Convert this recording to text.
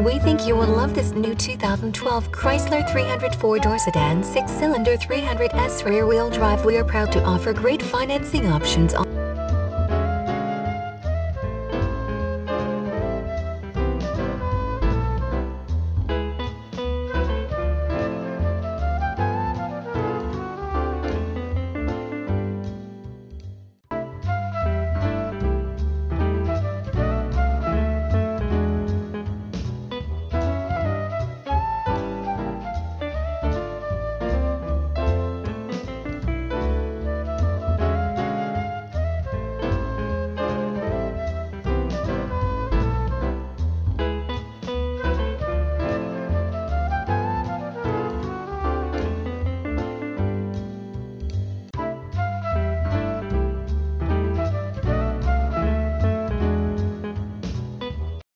We think you will love this new 2012 Chrysler 300 4-door sedan 6-cylinder 300S rear-wheel drive. We are proud to offer great financing options on